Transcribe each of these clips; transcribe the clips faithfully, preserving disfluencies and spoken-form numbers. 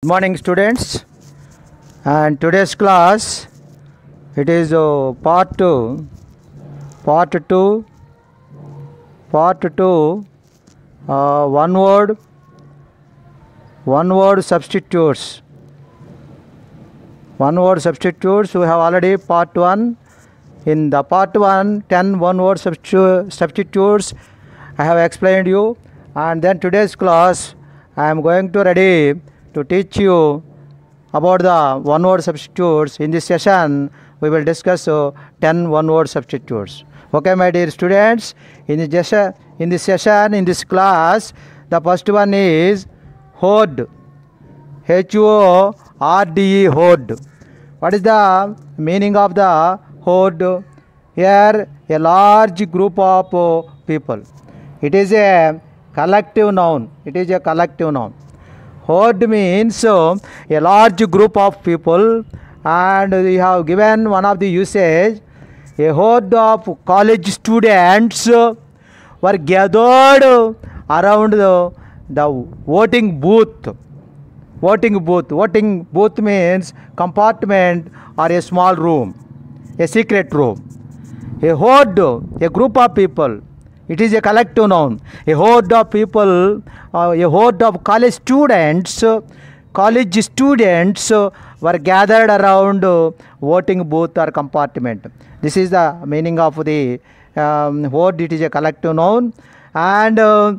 Good morning, students, and today's class it is uh, part two part two part two uh, one word one word substitutes one word substitutes. We have already part one. In the part one, ten one word substitu- substitutes I have explained you, and then today's class I am going to ready to teach you about the one word substitutes. In this session we will discuss uh, ten one word substitutes. Okay, my dear students, in this session in this session in this class, the first one is hoard. H O R D E, hoard. What is the meaning of the hoard? Here, a large group of uh, people. It is a collective noun. It is a collective noun. Hoard means uh, a large group of people, and we have given one of the usage. A horde of college students uh, were gathered around the, the voting booth. Voting booth. Voting booth means compartment or a small room, a secret room. A horde, a group of people. It is a collective noun. A horde of people, uh, a horde of college students, uh, college students uh, were gathered around uh, voting booth or compartment. This is the meaning of the um, horde. It is a collective noun, and uh,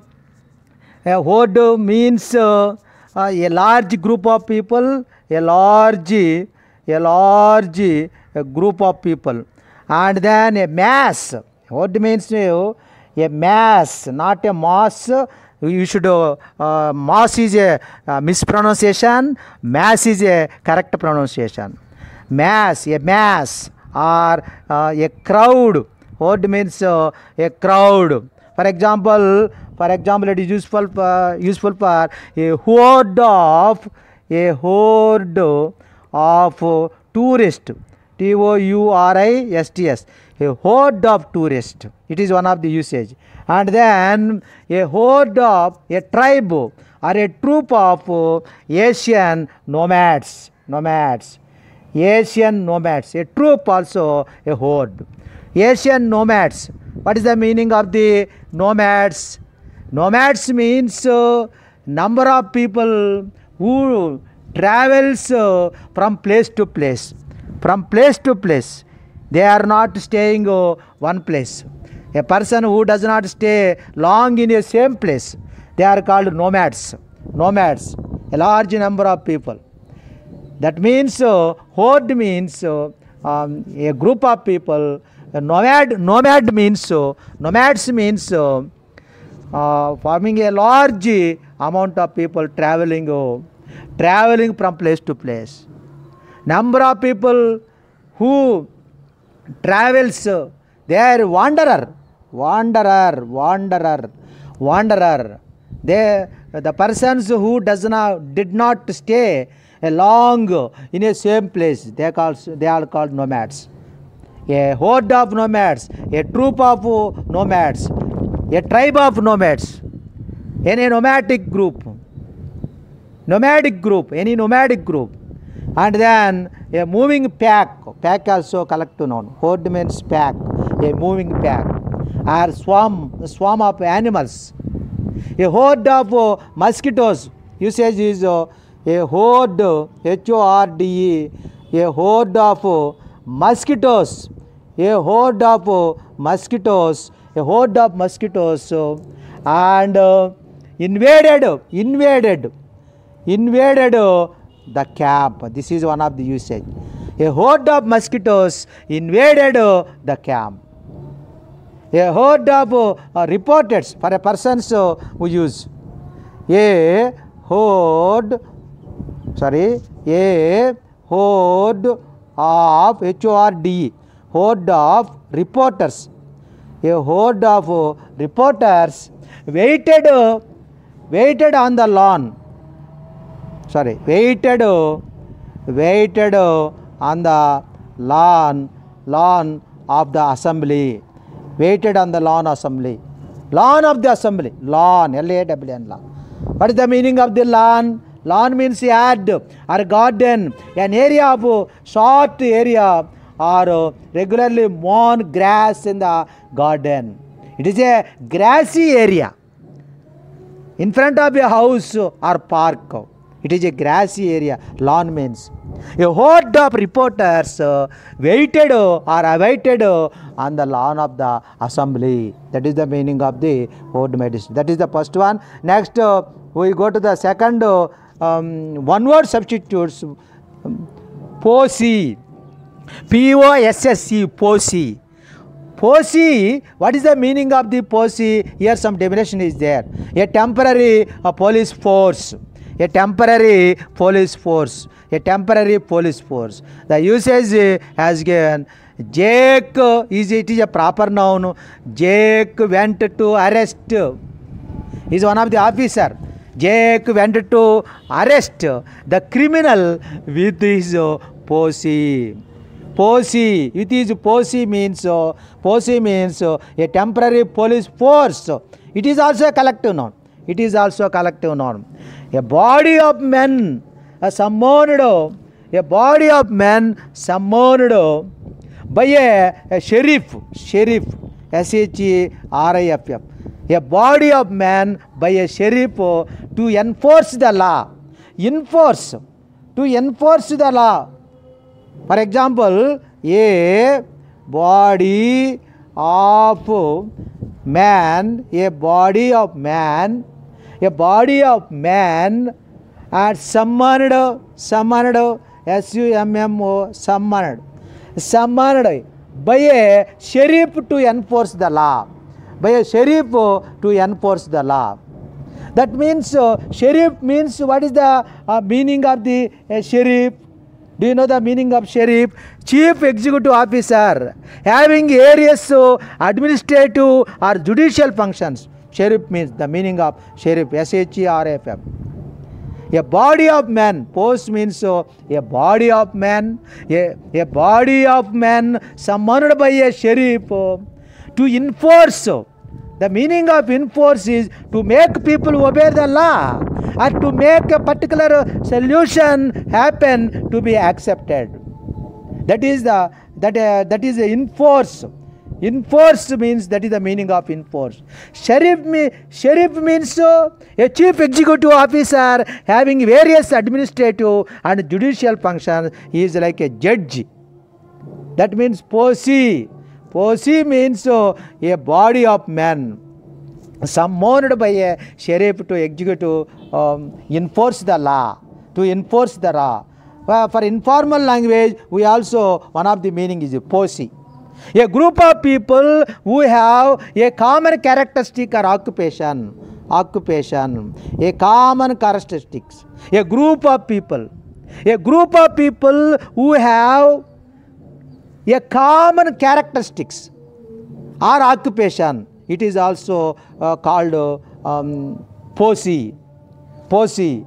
a horde means uh, uh, a large group of people, a large, a large a group of people, and then a mass. Horde means uh, a mass, not a mass. You should uh, uh, mass is a uh, mispronunciation, mass is a correct pronunciation. Mass, a mass, or uh, a crowd. Horde means uh, a crowd. For example, for example, it is useful for, useful for a horde of a horde of uh, tourists. T O U R I S T S. A horde of tourists. It is one of the usage. And then a horde of a tribe or a troop of uh, Asian nomads. Nomads. Asian nomads. A troop also a horde. Asian nomads. What is the meaning of the nomads? Nomads means uh, number of people who travels uh, from place to place. From place to place. They are not staying uh, one place. A person who does not stay long in a same place, they are called nomads. Nomads, a large number of people. That means uh, horde means uh, um, a group of people. A nomad, nomad means uh, nomads means uh, uh, forming a large amount of people traveling, uh, traveling from place to place. Number of people who travels, uh, they are wanderer. Wanderer, wanderer, wanderer. They, the persons who does not, did not stay long in a same place, they are called, they are called nomads. A horde of nomads, a troop of nomads, a tribe of nomads, any nomadic group, nomadic group, any nomadic group, and then a moving pack. Pack also collective noun. Horde means pack, a moving pack. Or swarm, swarm of animals. A horde of uh, mosquitoes. Usage is uh, a horde, H O R D E, a horde of uh, mosquitoes. A horde of uh, mosquitoes. A horde of mosquitoes. Uh, and uh, invaded, invaded, invaded uh, the camp. This is one of the usage. A horde of mosquitoes invaded uh, the camp. A horde of uh, reporters for a person uh, who use. A horde, sorry, a horde of H O R D E, horde of reporters. A horde of uh, reporters waited, uh, waited on the lawn. Sorry, waited, uh, waited uh, on the lawn, lawn of the assembly. Waited on the lawn assembly. Lawn of the assembly. Lawn, L A W N, lawn. What is the meaning of the lawn? Lawn means yard or garden, an area of short area or regularly mown grass in the garden. It is a grassy area in front of a house or park. It is a grassy area. Lawn means. A horde of reporters uh, waited uh, or awaited uh, on the lawn of the assembly. That is the meaning of the horde medicine. That is the first one. Next, uh, we go to the second uh, um, one word substitutes. Um, posse. P O S S C. Posse. Posse, what is the meaning of the posse? Here some definition is there. A temporary uh, police force. A temporary police force. A temporary police force. The usage uh, has given. Jake uh, is it is a proper noun. Jake went to arrest. He is one of the officer. Jake went to arrest the criminal with his uh, posse. Posse, it is posse means, uh, posse means uh, a temporary police force. It is also a collective noun. It is also a collective noun. A body of men uh, summoned, a body of men summoned by a, a sheriff, sheriff, S H E R I F F. A body of men by a sheriff uh, to enforce the law. Enforce, to enforce the law. For example, a body of man, a body of man, a body of man are summoned, summoned, S U M M O, summoned, summoned by a sheriff to enforce the law, by a sheriff to enforce the law. That means uh, sheriff means, what is the uh, meaning of the uh, sheriff? Do you know the meaning of sheriff? Chief executive officer having various uh, administrative or judicial functions. Sheriff means the meaning of sheriff, S H E R F F. A body of men, post means uh, a body of men, a, a body of men summoned by a sheriff uh, to enforce. The meaning of enforce is to make people obey the law or to make a particular solution happen to be accepted. That is the that uh, that is enforce. Enforce means, that is the meaning of enforce. Sheriff, me, sheriff means uh, a chief executive officer having various administrative and judicial functions. He is like a judge. That means posse. Posse means uh, a body of men summoned by a sheriff to execute, um, enforce the law, to enforce the law. Uh, for informal language, we also, one of the meaning is posse. A group of people who have a common characteristic or occupation, occupation, a common characteristics. A group of people, a group of people who have a common characteristics or occupation. It is also uh, called uh, um, posse. Posse.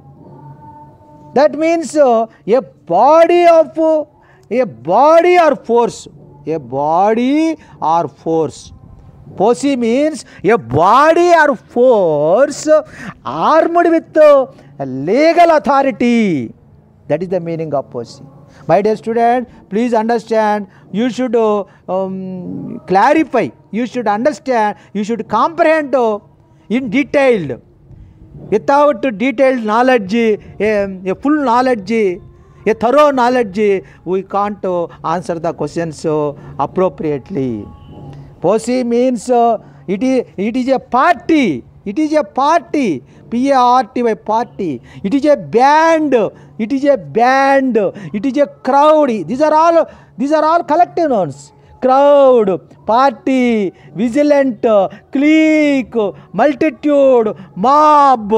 That means uh, a body of uh, a body or force. A body or force. Posse means a body or force armed with uh, legal authority. That is the meaning of posse. My dear student, please understand, you should uh, um, clarify, you should understand, you should comprehend uh, in detail. Without detailed knowledge, a, a full knowledge, a thorough knowledge, we can't uh, answer the questions uh, appropriately. Posse means uh, it is, it is a party. It is a party. P A R T Y, party. It is a band. It is a band. It is a crowd. These are all, these are all collective nouns. Crowd, party, vigilant, clique, multitude, mob,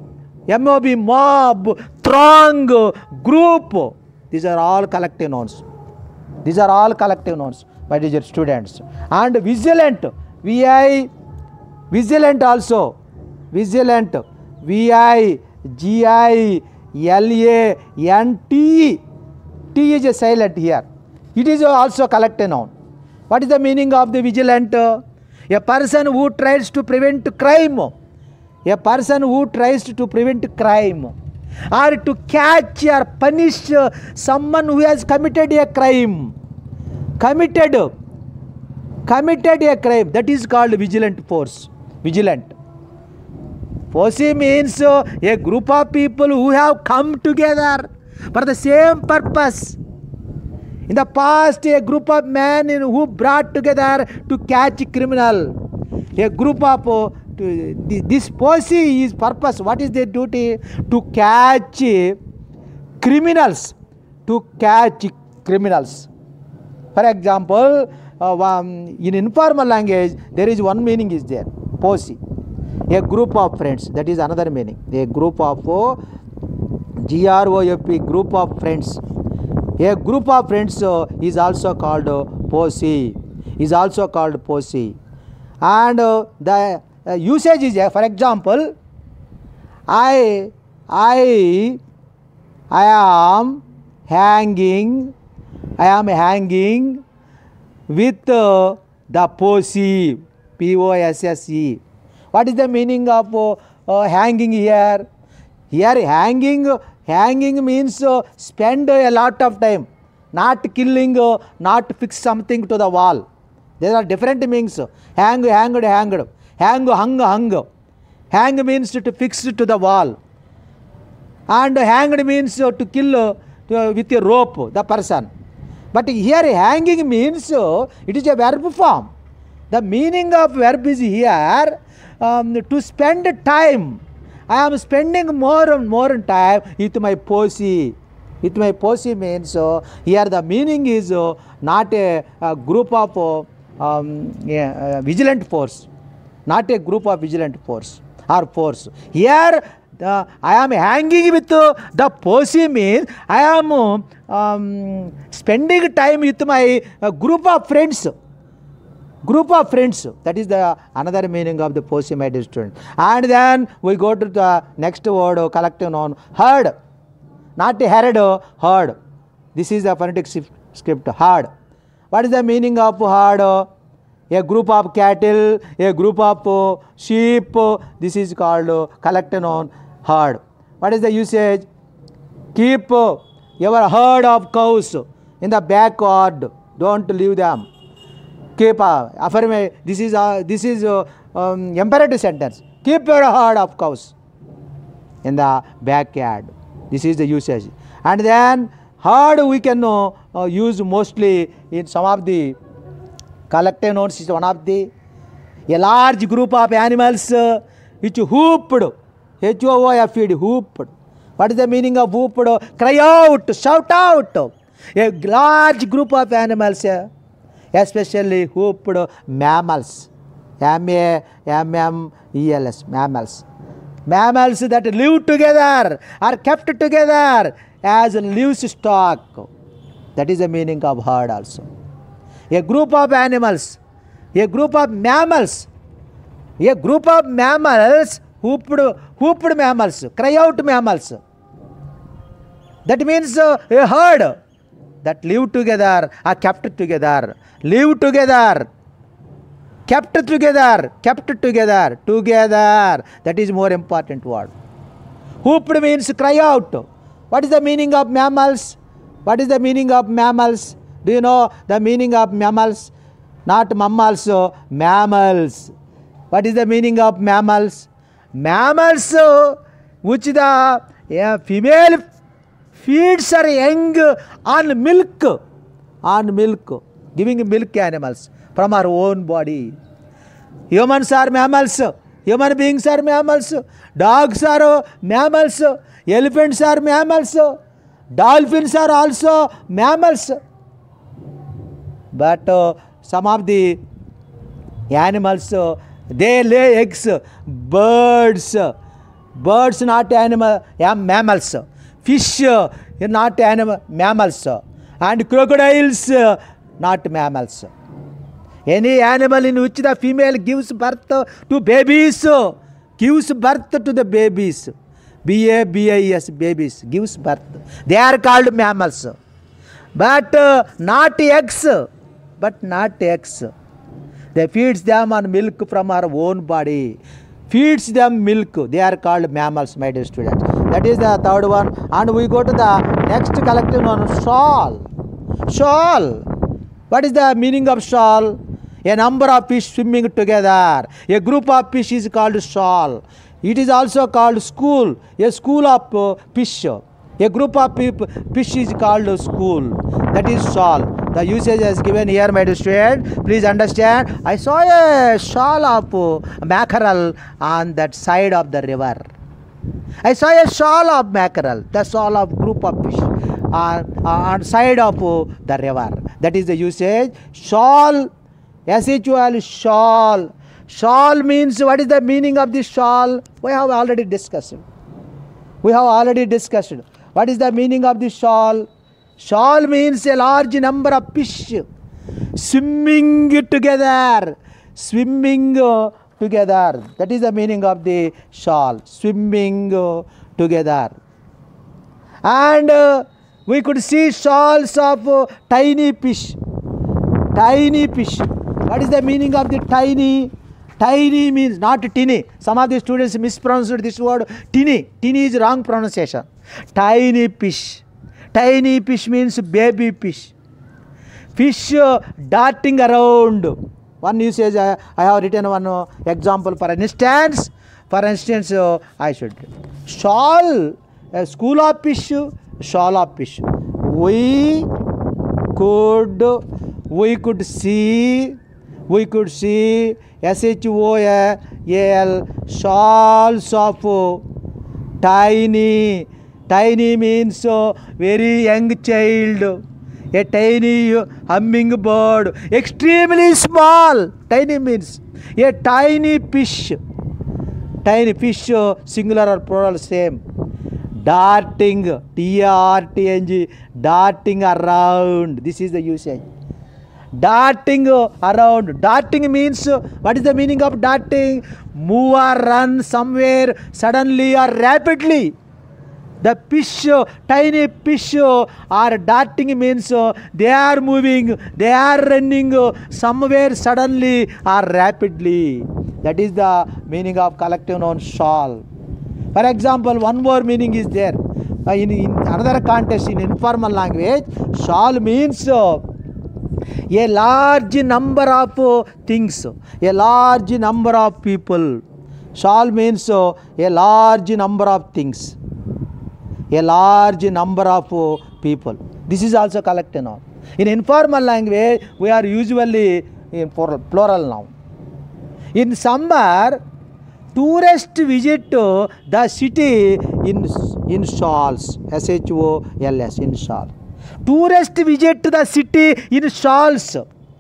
M O B, mob, throng, group. These are all collective nouns. These are all collective nouns, my dear students. And vigilant, V I, vigilant also. Vigilant, V I G I L A N T. T is a silent here. It is also collective noun. What is the meaning of the vigilant? A person who tries to prevent crime. A person who tries to prevent crime. or to catch or punish uh, someone who has committed a crime. Committed, committed a crime. That is called vigilant force. Vigilant. Posse means uh, a group of people who have come together for the same purpose. In the past, a group of men who brought together to catch criminal. A group of uh, to, this posse is purpose. What is their duty? To catch criminals. To catch criminals. For example, uh, um, in informal language, there is one meaning is there. Posse. A group of friends. That is another meaning. A group of uh, G R O F P, group of friends. A group of friends uh, is also called uh, posse. Is also called posse. And uh, the uh, usage is, uh, for example, I, I, I am hanging, I am hanging with uh, the posse, P O S S E. What is the meaning of uh, uh, hanging here? Here hanging, hanging means uh, spend a lot of time, not killing, uh, not fix something to the wall. There are different meanings. Hang, hanged, hanged. Hang, hung, hung. Hang means to fix to the wall. And hanged means to kill uh, to, with a rope the person. But here hanging means uh, it is a verb form. The meaning of verb is here um, to spend time. I am spending more and more time with my posse. With my posse means uh, here the meaning is uh, not a, a group of uh, um, yeah, uh, vigilant force. Not a group of vigilant force or force. Here the, I am hanging with uh, the posse means I am uh, um, spending time with my uh, group of friends. Group of friends. That is the another meaning of the posse, my dear student. And then we go to the next word, uh, collective noun, herd. Not a herd, uh, herd. This is the phonetic script, herd. What is the meaning of herd? Uh, a group of cattle, a group of uh, sheep. Uh, this is called uh, collective noun, herd. What is the usage? Keep uh, your herd of cows in the backyard. Don't leave them. Keep uh, affirm. This is uh, this is uh, um, imperative sentence. Keep your herd of cows in the backyard. This is the usage. And then herd we can uh, uh, use mostly in some of the collective nouns. Is one of the a large group of animals uh, which whooped. H O O F E D, whooped. What is the meaning of whooped? Cry out, shout out. A large group of animals, uh, especially whooped mammals. M A M M E L S, mammals. Mammals that live together are kept together as livestock. That is the meaning of herd also. A group of animals, a group of mammals, a group of mammals, whooped, whooped mammals, cry out mammals. That means uh, a herd that live together are kept together. Live together. Kept together. Kept together. Together. That is more important word. Whooped means cry out. What is the meaning of mammals? What is the meaning of mammals? Do you know the meaning of mammals? Not mammals, so mammals. What is the meaning of mammals? Mammals, which the yeah, female feeds her young on milk. On milk. Giving milk animals from her own body. Humans are mammals. Human beings are mammals. Dogs are mammals. Elephants are mammals. Dolphins are also mammals. But uh, some of the animals, uh, they lay eggs. Birds. Birds not animal, yeah, mammals. Fish uh, not animal, mammals. And crocodiles uh, not mammals. Any animal in which the female gives birth to babies, gives birth to the babies. B A B I S, babies, gives birth. They are called mammals. But uh, not eggs. But not eggs. They feeds them on milk from our own body. Feeds them milk. They are called mammals, my dear students. That is the third one. And we go to the next collective noun, shoal. Shoal. What is the meaning of shoal? A number of fish swimming together. A group of fish is called shoal. It is also called school. A school of uh, fish. A group of fish is called school. That is shoal. The usage is given here, my dear student. Please understand. I saw a shoal of uh, mackerel on that side of the river. I saw a shoal of mackerel. The shoal of group of fish on, on side of uh, the river. That is the usage. Shoal. S H O L, shoal. Shoal means, what is the meaning of this shoal? We have already discussed. We have already discussed. What is the meaning of this shoal? Shoal means a large number of fish swimming together. Swimming uh, together. That is the meaning of the shoal. Swimming uh, together. And uh, we could see shoals of uh, tiny fish. Tiny fish. What is the meaning of the tiny? Tiny means not tinny. Some of the students mispronounced this word tinny. Tinny is wrong pronunciation. Tiny fish. Tiny fish means baby fish. Fish uh, darting around. One usage, I, I have written one uh, example for instance. For instance, uh, I should. Shoal, a school of fish, shoal of fish. We could, we could see, we could see S H O A L, shoals of tiny. Tiny means uh, very young child. A tiny hummingbird. Extremely small. Tiny means a tiny fish. Tiny fish, uh, singular or plural, same. Darting, T A R T N G, darting around. This is the usage. Darting around. Darting means, what is the meaning of darting? Move or run somewhere suddenly or rapidly. The fish, tiny fish are darting means they are moving, they are running somewhere suddenly or rapidly. That is the meaning of collective noun shoal. For example, one more meaning is there. In, in another context, in informal language, shoal means a large number of things, a large number of people. Shoal means a large number of things, a large number of people. This is also collective noun. In informal language, we are usually in plural noun. In summer, tourists visit the city in, in shawls, S H O L S, in shawl. Tourists visit the city in shawls.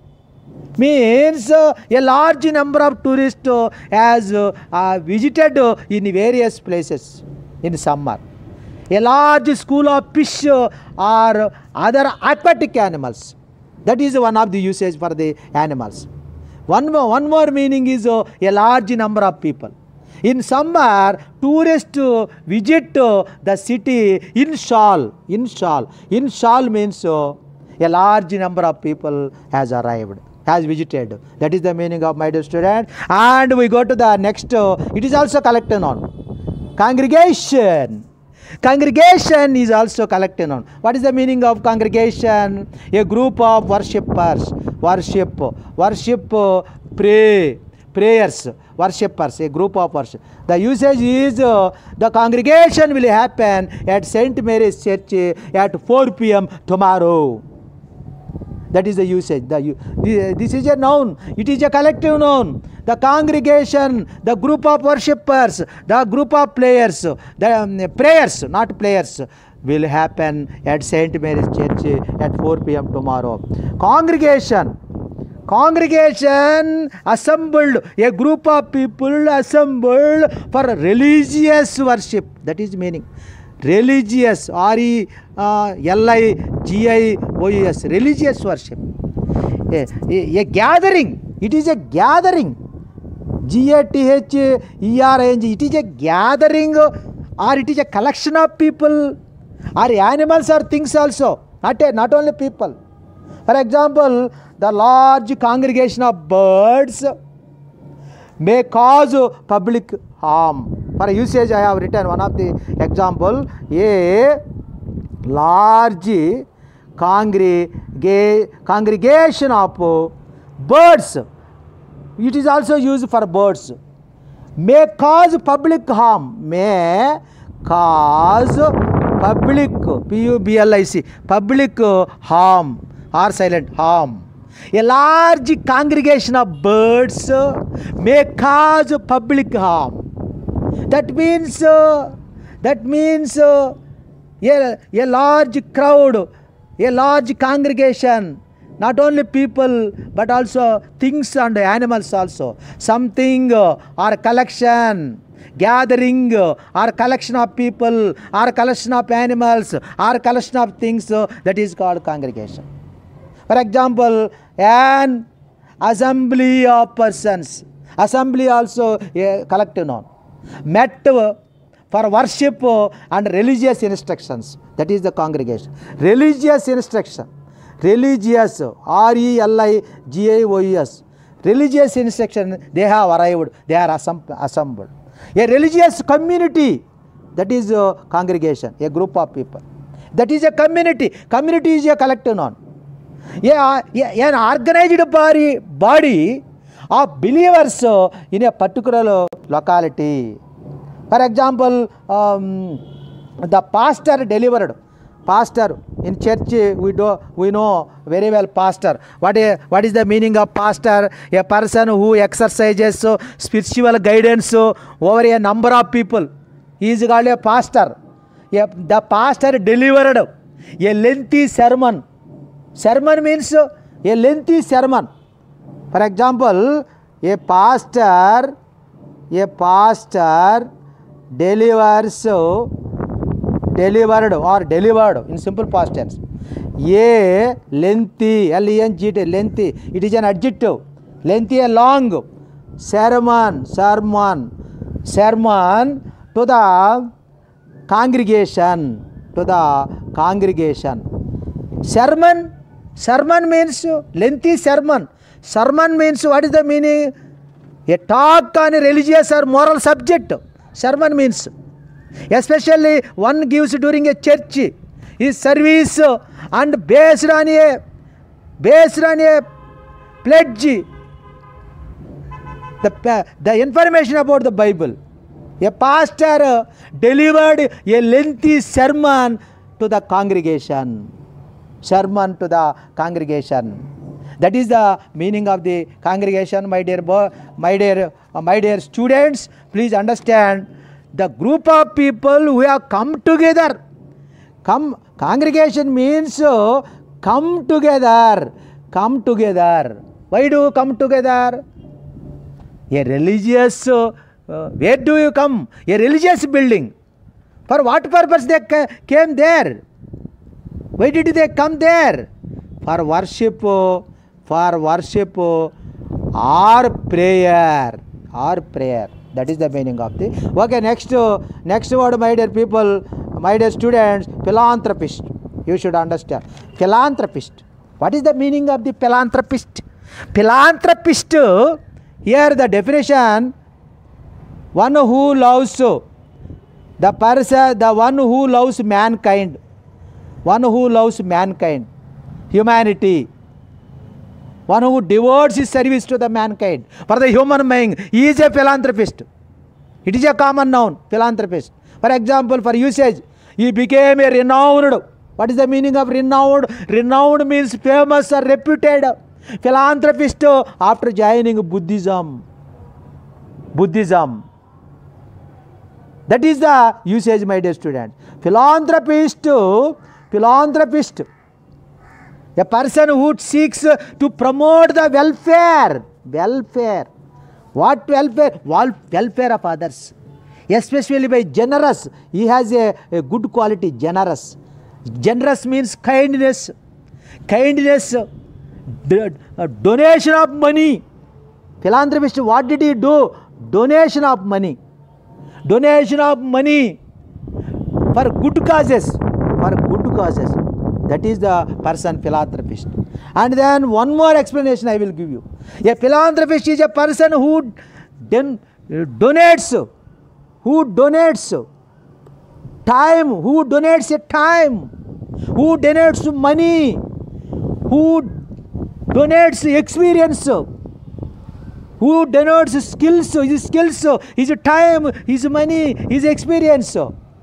Means uh, a large number of tourists uh, has uh, uh, visited uh, in various places in summer. A large school of fish uh, or other aquatic animals. That is one of the usage for the animals. One more, one more meaning is uh, a large number of people. In summer, tourists uh, visit uh, the city in shawl. In shawl. In shawl means uh, a large number of people has arrived, has visited. That is the meaning of, my dear student. And we go to the next. Uh, it is also collective noun. Congregation. Congregation is also collective noun. What is the meaning of congregation? A group of worshippers. Worship. Worship. Uh, pray. Prayers. Worshippers. A group of worship. The usage is uh, the congregation will happen at Saint Mary's Church at four P M tomorrow. That is the usage. The, the, this is a noun. It is a collective noun. The congregation, the group of worshippers, the group of players, the um, prayers, not players, will happen at Saint Mary's Church at four P M tomorrow. Congregation. Congregation assembled, a group of people assembled for religious worship. That is meaning. Religious, R E L I G I O U S, religious worship. A, a, a gathering, it is a gathering. G A T H E R I N G, it is a gathering or it is a collection of people or animals or things also, not, a, not only people. For example, the large congregation of birds may cause public harm. For usage, I have written one of the example. A large congrega congregation of birds. It is also used for birds. May cause public harm. May cause public, P U B L I C, public harm, or silent, harm. A large congregation of birds may cause public harm. That means, uh, that means uh, a, a large crowd, a large congregation, not only people but also things and animals also. Something uh, or collection, gathering uh, or collection of people or collection of animals or collection of things, uh, that is called congregation. For example, an assembly of persons. Assembly also a collective noun. Met uh, for worship uh, and religious instructions. That is the congregation. Religious instruction. Religious, R E L I G I O U S. Religious instruction, they have arrived, they are assembled. A religious community, that is a congregation, a group of people. That is a community. Community is a collective noun. Yeah, yeah, an organized body, body of believers uh, in a particular locality. For example, um, the pastor delivered. Pastor in church, we do we know very well pastor. What is, what is the meaning of pastor? A person who exercises so spiritual guidance so over a number of people. He is called a pastor. A, the pastor delivered a lengthy sermon. Sermon means a lengthy sermon. For example, a pastor, a pastor delivers delivered or delivered in simple past tense. A lengthy, L E N G T, lengthy. It is an adjective. Lengthy, a long sermon, sermon, sermon to the congregation, to the congregation. Sermon, sermon means lengthy sermon. Sermon means what is the meaning? A talk on a religious or moral subject. Sermon means, especially one gives during a church, his service and based on a based on a pledge, the, the information about the Bible. A pastor delivered a lengthy sermon to the congregation. Sermon to the congregation. That is the meaning of the congregation, my dear boy, my dear, uh, my dear students. Please understand, the group of people who have come together. Come, congregation means uh, come together. Come together. Why do you come together? A religious, uh, uh, where do you come? A religious building. For what purpose they ca came there? Why did they come there? For worship, uh, for worship uh, or prayer. Or prayer. That is the meaning of the. Okay, next, uh, next word, my dear people, my dear students, philanthropist. You should understand. Philanthropist. What is the meaning of the philanthropist? Philanthropist, uh, here the definition, one who loves the person, the one who loves mankind. One who loves mankind, humanity. One who devotes his service to the mankind. For the human being, he is a philanthropist. It is a common noun, philanthropist. For example, for usage, he became a renowned. What is the meaning of renowned? Renowned means famous or reputed. Philanthropist after joining Buddhism. Buddhism. That is the usage, my dear students. Philanthropist, philanthropist. A person who seeks to promote the welfare. Welfare. What welfare? Welfare of others. Especially by generous. He has a, a good quality, generous. Generous means kindness. Kindness. Donation of money. Philanthropist, what did he do? Donation of money. Donation of money for good causes. For good causes. That is the person philanthropist. And then one more explanation I will give you. A philanthropist is a person who then donates who donates time, who donates a time, who donates money, who donates experience, who donates skills, his skills, his time, his money, his experience,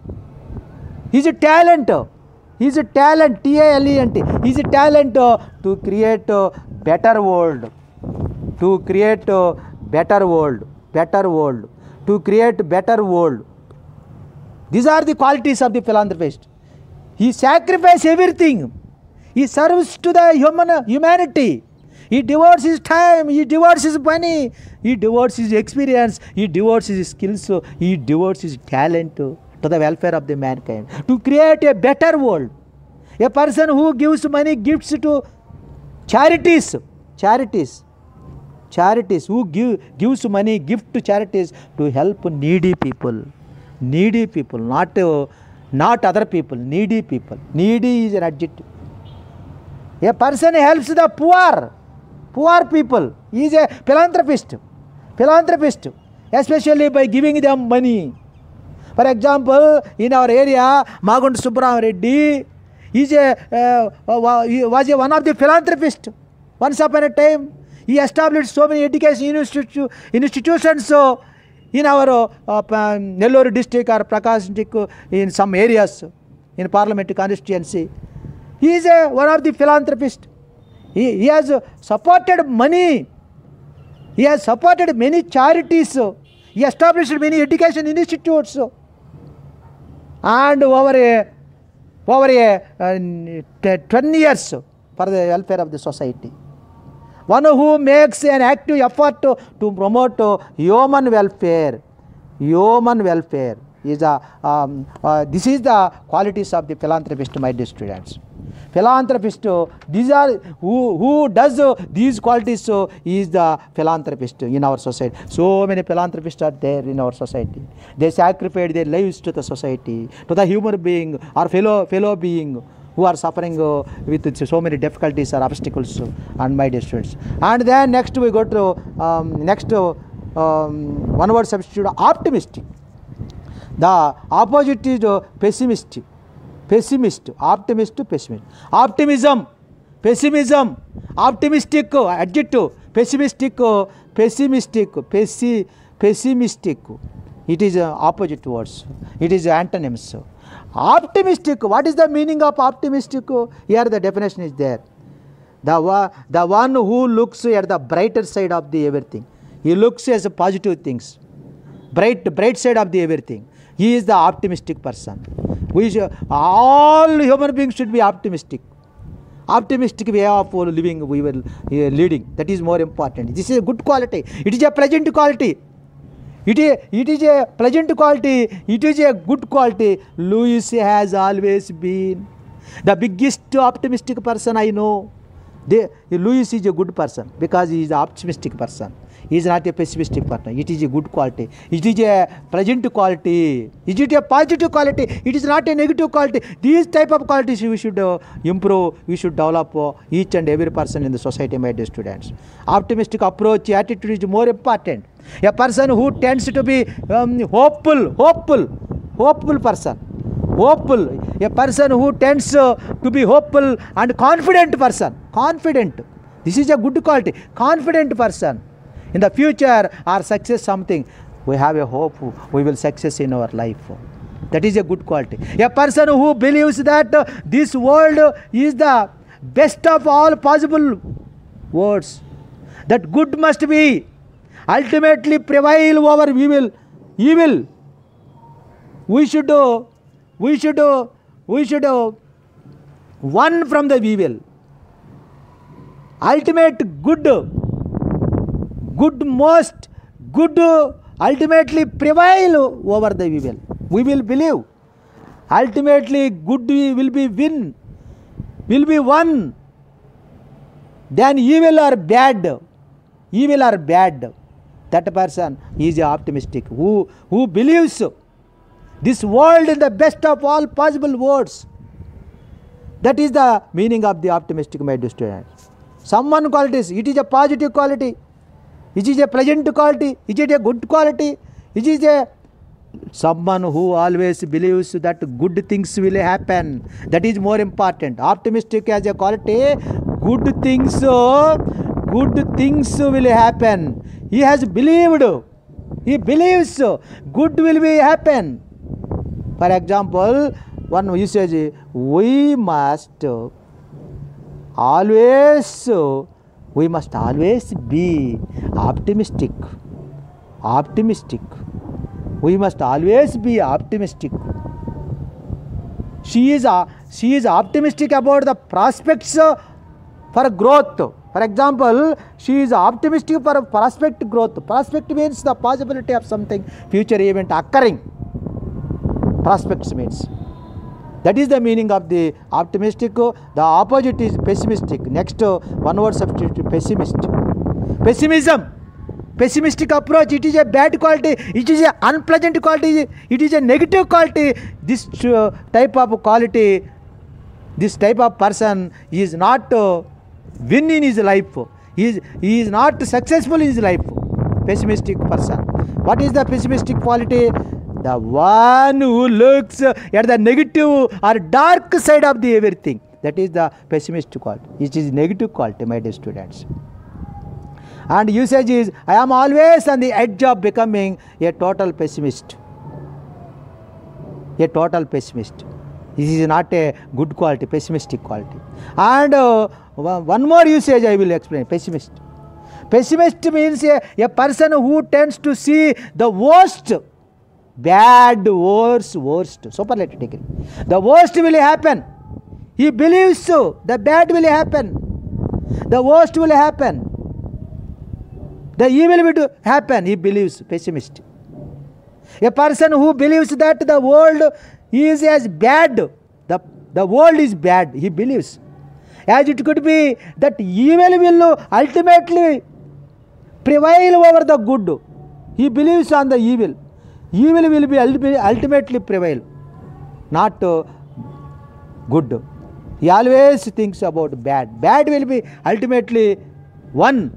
his talent, his talent, T A L E N T, his talent to create a better world, to create a better world, better world, to create better world. These are the qualities of the philanthropist. He sacrifices everything. He serves to the human humanity. He devotes his time, he devotes his money, he devotes his experience, he devotes his skills, he devotes his talent to the welfare of the mankind, to create a better world. A person who gives money, gifts to charities, charities, charities, who give, gives money, gift to charities to help needy people, needy people, not, uh, not other people, needy people. Needy is an adjective. A person helps the poor, poor people. He is a philanthropist, philanthropist, especially by giving them money. For example, in our area, Magund Subramanian Reddy is a, uh, he was a, one of the philanthropists. Once upon a time, he established so many education institu institutions so in our uh, uh, Nellore district or Prakash district, uh, in some areas, in parliament constituency. He is a, one of the philanthropists. He, he has uh, supported money. He has supported many charities. Uh, he established many education institutes. Uh, and over a, over a, uh, ten years for the welfare of the society. One who makes an active effort to, to promote uh, human welfare, human welfare is a, um, uh, this is the qualities of the philanthropist, my dear students. Philanthropist, uh, these are, who, who does uh, these qualities uh, is the philanthropist in our society. So many philanthropists are there in our society. They sacrifice their lives to the society, to the human being or fellow, fellow being who are suffering uh, with so many difficulties or obstacles, uh, and my dear students. And then next we go to um, next uh, um, one word substitute, optimistic. The opposite is uh, pessimistic. Pessimist, optimist, pessimist. Optimism, pessimism, optimistic, uh, adjective, pessimistic, uh, pessimistic, pessi, pessimistic. It is uh, opposite words. It is antonyms. Optimistic, what is the meaning of optimistic? Here the definition is there. The, the one who looks at the brighter side of the everything. He looks as a positive things. Bright, bright side of the everything. He is the optimistic person. We should, all human beings should be optimistic. Optimistic way of living we will uh, leading. That is more important. This is a good quality. It is a pleasant quality. It is, it is a pleasant quality, it is a good quality. Louis has always been the biggest optimistic person I know. They, Louis is a good person because he is an optimistic person. He is not a pessimistic person. It is a good quality. It is a pleasant quality. It is a positive quality. It is not a negative quality. These type of qualities we should uh, improve, we should develop uh, each and every person in the society, my dear students. Optimistic approach, attitude is more important. A person who tends to be um, hopeful, hopeful, hopeful person. Hopeful. A person who tends uh, to be hopeful and confident person. Confident. This is a good quality. Confident person. In the future or success something, we have a hope we will success in our life. That is a good quality. A person who believes that uh, this world is the best of all possible worlds. That good must be ultimately prevail over evil. Evil. We should, uh, we should, uh, we should uh, run from the evil. Ultimate good. Good most, good uh, ultimately prevail over the evil. We will believe. Ultimately good will be win, will be won. Then evil or bad, evil or bad. That person is optimistic, who, who believes this world in the best of all possible words. That is the meaning of the optimistic, my dear students. Someone qualities, it is a positive quality. It is a pleasant quality. It is a good quality. It is a someone who always believes that good things will happen. That is more important. Optimistic as a quality, good things, good things will happen. He has believed. He believes good will be happen. For example, one usage, we must always, we must always be optimistic. Optimistic. We must always be optimistic. She is, uh, she is optimistic about the prospects uh, for growth. For example, she is optimistic for prospect growth. Prospect means the possibility of something future event occurring. Prospects means. That is the meaning of the optimistic. The opposite is pessimistic. Next, uh, one word substitute, pessimist. Pessimism. Pessimistic approach, it is a bad quality, it is an unpleasant quality, it is a negative quality. This uh, type of quality, this type of person is not uh, win in his life. He is, he is not successful in his life. Pessimistic person. What is the pessimistic quality? The one who looks at the negative or dark side of the everything. That is the pessimistic quality. It is negative quality, my dear students. And usage is, I am always on the edge of becoming a total pessimist. A total pessimist. This is not a good quality, pessimistic quality. And uh, one more usage I will explain, pessimist. Pessimist means a, a person who tends to see the worst, bad, worse, worst, superlative degree. The worst will happen. He believes so. The bad will happen. The worst will happen. The evil will happen, he believes, pessimist. A person who believes that the world is as bad, the, the world is bad, he believes. As it could be that evil will ultimately prevail over the good. He believes on the evil. Evil will be ultimately prevail, not uh, good. He always thinks about bad. Bad will be ultimately won.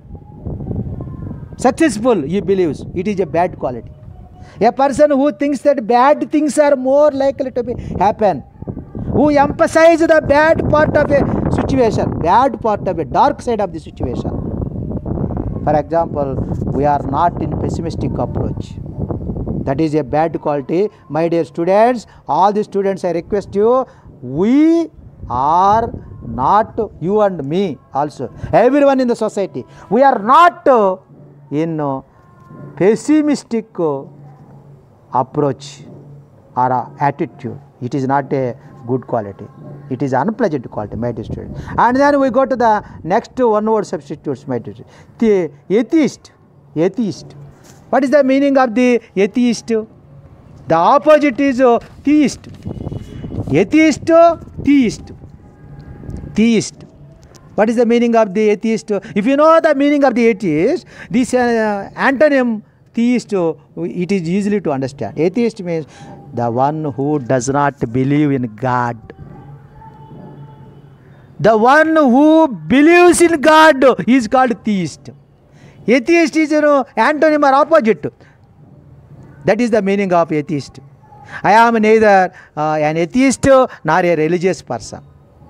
Successful, he believes. It is a bad quality. A person who thinks that bad things are more likely to be happen, who emphasize the bad part of a situation, bad part of a dark side of the situation. For example, we are not in pessimistic approach. That is a bad quality. My dear students, all the students, I request you, we are not, you and me also, everyone in the society, we are not uh, in uh, pessimistic uh, approach or uh, attitude. It is not a good quality. It is unpleasant quality, my dear student. And then we go to the next one word substitutes, my dear. The atheist. Atheist. What is the meaning of the atheist? The opposite is uh, theist. Atheist, uh, theist. Theist. What is the meaning of the atheist? If you know the meaning of the atheist, this uh, antonym theist, uh, it is easily to understand. Atheist means the one who does not believe in God. The one who believes in God is called theist. Atheist is, you know, antonym or opposite. That is the meaning of atheist. I am neither uh, an atheist nor a religious person.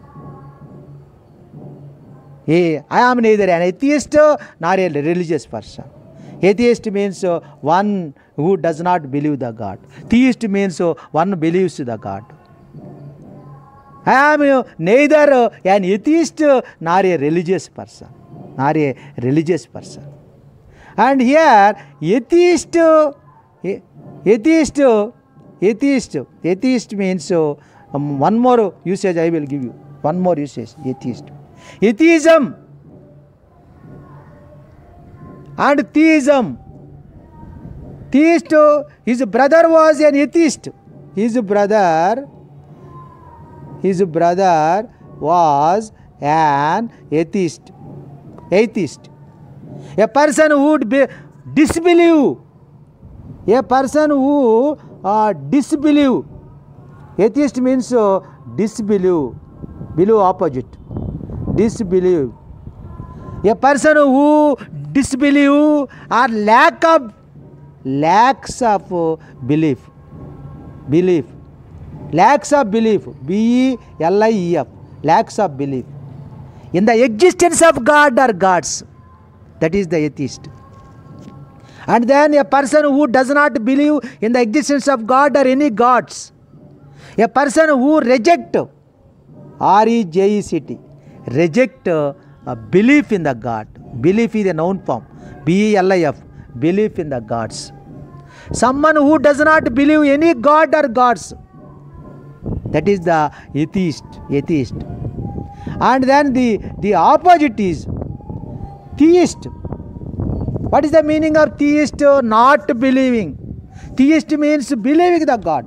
I am neither an atheist nor a religious person. Atheist means uh, one who does not believe the God. Theist means uh, one believes the God. I am uh, neither uh, an atheist uh, nor a religious person. Nor a religious person. And here, atheist, uh, atheist, uh, atheist, atheist means uh, um, one more usage I will give you. One more usage, atheist. Atheism and theism. Theist, his brother was an atheist. His brother, his brother was an atheist. Atheist. A person who would be disbelieve. A person who uh, disbelieve. Atheist means uh, disbelieve. Believe opposite. Disbelieve. A person who disbelieve or lack of lacks of uh, belief. Belief. Lacks of belief. B E L I E F. Lacks of belief. In the existence of God or gods. That is the atheist. And then a person who does not believe in the existence of God or any gods. A person who reject, R E J E C T, reject uh, a belief in the God. Belief is a noun form. B E L I F, belief in the gods. Someone who does not believe any God or gods. That is the atheist. Atheist. And then the, the opposite is theist. What is the meaning of theist? Not believing. Theist means believing the God.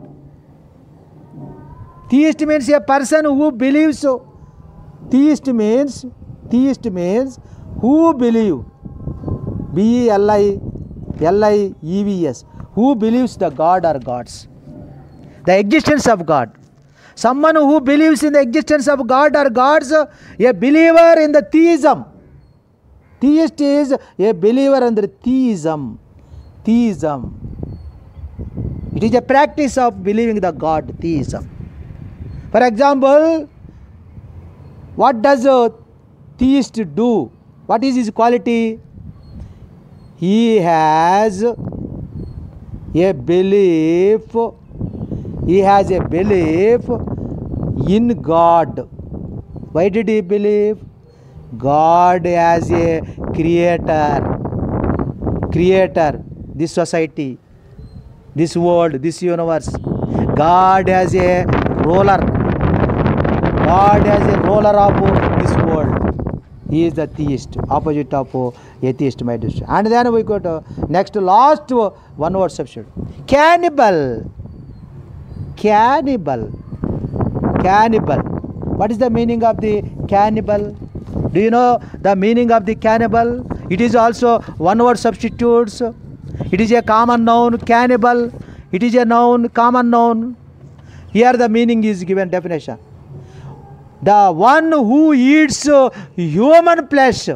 Theist means a person who believes. Theist means, theist means who believe. B E L I L I E V S. Who believes the God or gods. The existence of God. Someone who believes in the existence of God or gods, a believer in the theism. Theist is a believer in the theism. Theism. It is a practice of believing the God, theism. For example, what does a theist do? What is his quality? He has a belief, he has a belief in God. Why did he believe? God as a creator, creator, this society, this world, this universe. God as a ruler, God as a ruler of this world. He is the theist, opposite of atheist, my dear. And then we go to next last one word substitute. Cannibal. Cannibal. Cannibal. What is the meaning of the cannibal? Do you know the meaning of the cannibal? It is also one word substitutes. It is a common noun, cannibal. It is a noun, common noun. Here the meaning is given definition. The one who eats human flesh.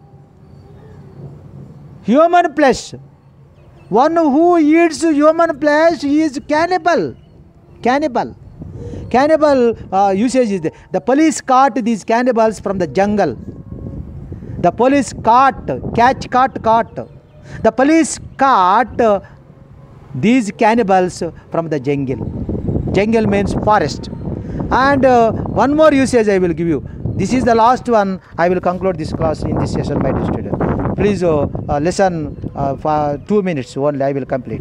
Human flesh. One who eats human flesh is cannibal. Cannibal. Cannibal uh, usage is the, the police caught these cannibals from the jungle. The police caught, catch, caught, caught. The police caught uh, these cannibals from the jungle. Jungle means forest. And uh, one more usage I will give you. This is the last one. I will conclude this class in this session, my dear student. Please uh, uh, listen uh, for two minutes only. I will complete.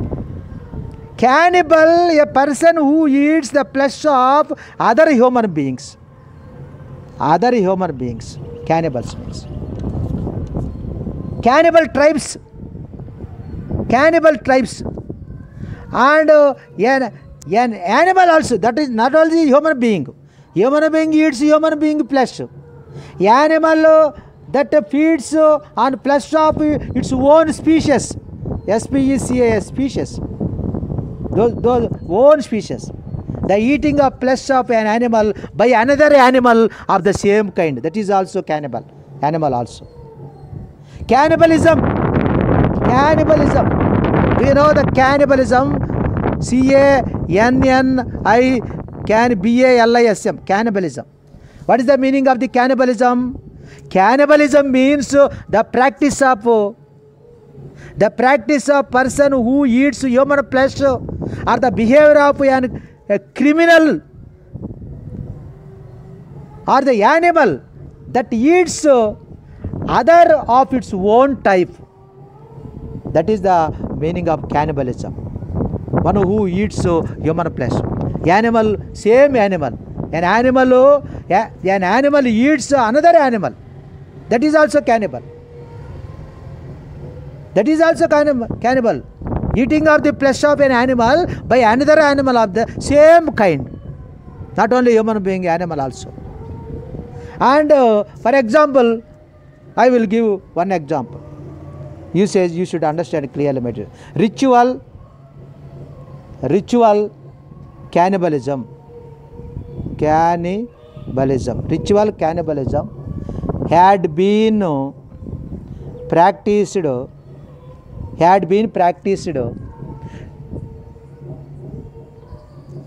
Cannibal, a person who eats the flesh of other human beings. Other human beings. Cannibals means. Cannibal tribes. Cannibal tribes. And uh, an, an animal also. That is not only human being. Human being eats human being flesh. Animal uh, that feeds uh, on flesh of its own species. S P E C A S, species. Those, those own species. The eating of flesh of an animal by another animal of the same kind. That is also cannibal. Animal also. Cannibalism. Cannibalism. Do you know the cannibalism? C A N N I can B A L I S M. Cannibalism. What is the meaning of the cannibalism? Cannibalism means the practice of the practice of person who eats human flesh or the behavior of an, a criminal or the animal that eats other of its own type. That is the meaning of cannibalism. One who eats human flesh. Animal, same animal. An animal, an animal eats another animal. That is also cannibal. That is also cannibal. Eating of the flesh of an animal by another animal of the same kind. Not only human being, animal also. And uh, for example, I will give one example. You say you should understand clearly, my dear. Ritual, ritual, cannibalism. Cannibalism. Ritual cannibalism had been practiced had been practiced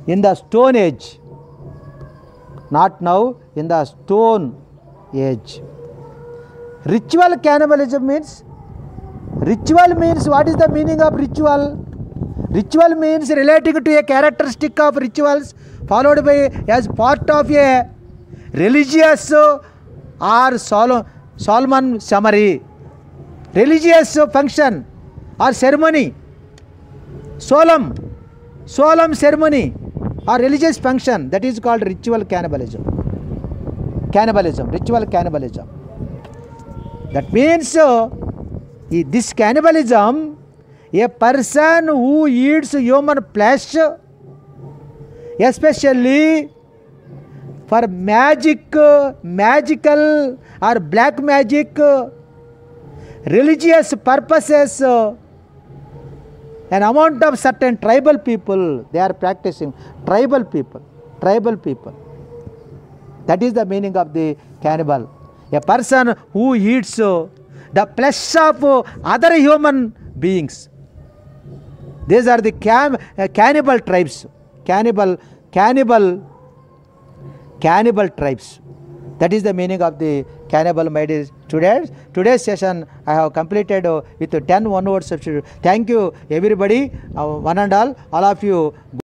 in the Stone Age. Not now, in the Stone Age. Ritual cannibalism means, ritual means, what is the meaning of ritual? Ritual means relating to a characteristic of rituals followed by as part of a religious or sol solemn summary. Religious function or ceremony, solemn, solemn ceremony or religious function, that is called ritual cannibalism. Cannibalism, ritual cannibalism. That means uh, this cannibalism, a person who eats human flesh, especially for magic, uh, magical or black magic, uh, religious purposes, uh, an amount of certain tribal people, they are practicing, tribal people, tribal people. That is the meaning of the cannibal. A person who eats uh, the flesh of uh, other human beings. These are the cam uh, cannibal tribes, cannibal, cannibal, cannibal tribes. That is the meaning of the cannibal, my dear students. Today's session I have completed uh, with ten one word substitute. Thank you everybody, uh, one and all, all of you.